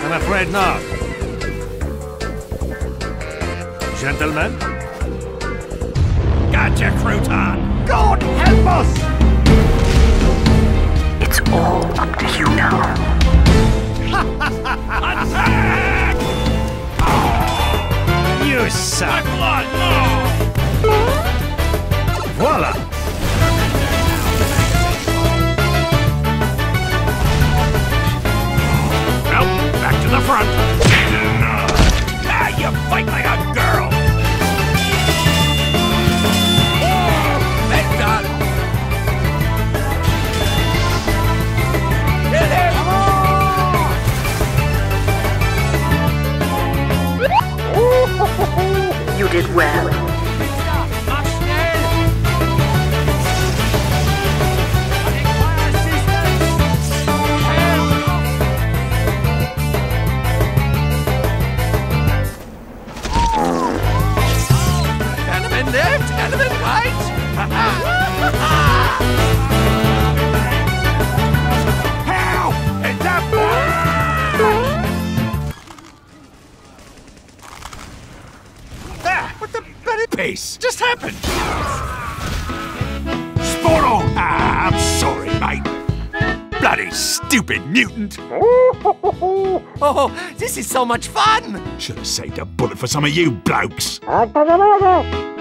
I'm afraid not. Gentlemen? Gotcha, Crouton! God help us! It's all up to you now. Attack! You suck! My blood, no! Voila! Well, back to the front. Ah, you fight like a girl! That's done! Hit him! You did well. Element left, element right! How? It's up! Ah, what the bloody piece just happened? Sporo! Ah, I'm sorry, mate. Bloody stupid mutant! Oh, this is so much fun! Should have saved a bullet for some of you blokes.